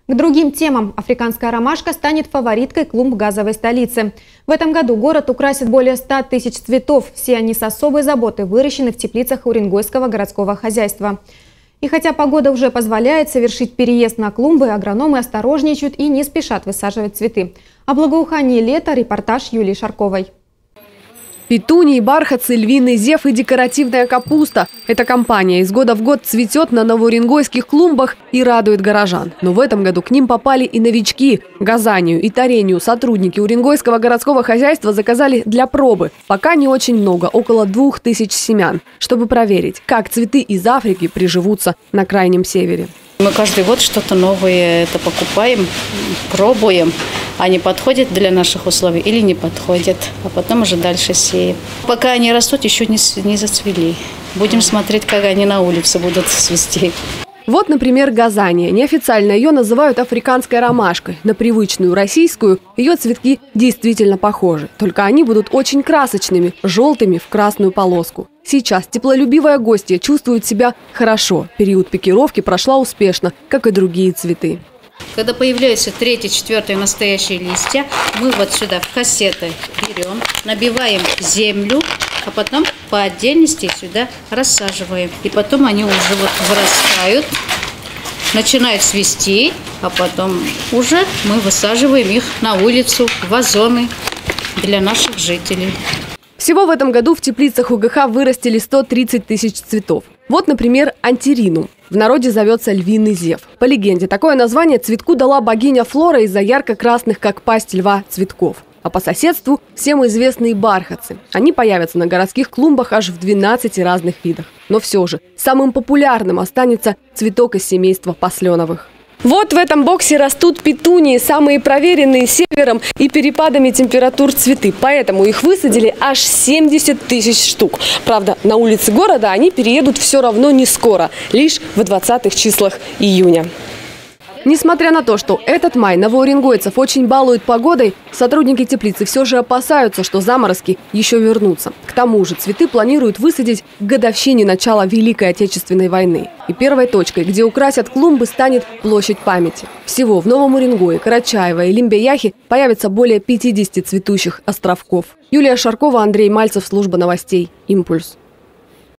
К другим темам. Африканская ромашка станет фавориткой клумб газовой столицы. В этом году город украсит более 100 тысяч цветов. Все они с особой заботой выращены в теплицах Уренгойского городского хозяйства. И хотя погода уже позволяет совершить переезд на клумбы, агрономы осторожничают и не спешат высаживать цветы. О благоухании лета репортаж Юлии Шарковой. Петунии, бархатцы, львиный зев и декоративная капуста. Эта компания из года в год цветет на новоуренгойских клумбах и радует горожан. Но в этом году к ним попали и новички. Газанию и тарению сотрудники Уренгойского городского хозяйства заказали для пробы. Пока не очень много, около 2000 семян, чтобы проверить, как цветы из Африки приживутся на крайнем севере. Мы каждый год что-то новое покупаем, пробуем. Они подходят для наших условий или не подходят, а потом уже дальше сеем. Пока они растут, еще не зацвели. Будем смотреть, как они на улице будут цвести. Вот, например, газания. Неофициально ее называют африканской ромашкой. На привычную российскую ее цветки действительно похожи. Только они будут очень красочными, желтыми в красную полоску. Сейчас теплолюбивая гостья чувствует себя хорошо. Период пикировки прошла успешно, как и другие цветы. Когда появляются 3-4 настоящие листья, мы вот сюда в кассеты берем, набиваем землю, а потом по отдельности сюда рассаживаем. И потом они уже вот вырастают, начинают цвести, а потом уже мы высаживаем их на улицу, в вазоны для наших жителей. Всего в этом году в теплицах УГХ вырастили 130 тысяч цветов. Вот, например, антиринум. В народе зовется львиный зев. По легенде, такое название цветку дала богиня Флора из-за ярко-красных, как пасть льва, цветков. А по соседству всем известные бархатцы. Они появятся на городских клумбах аж в 12 разных видах. Но все же самым популярным останется цветок из семейства посленовых. Вот в этом боксе растут петунии, самые проверенные севером и перепадами температур цветы. Поэтому их высадили аж 70 тысяч штук. Правда, на улицы города они переедут все равно не скоро, лишь в 20-х числах июня. Несмотря на то, что этот май новоуренгойцев очень балует погодой, сотрудники теплицы все же опасаются, что заморозки еще вернутся. К тому же цветы планируют высадить к годовщине начала Великой Отечественной войны. И первой точкой, где украсят клумбы, станет площадь памяти. Всего в Новом Уренгое, Карачаево и Лимбе-Яхе появится более 50 цветущих островков. Юлия Шаркова, Андрей Мальцев, служба новостей «Импульс».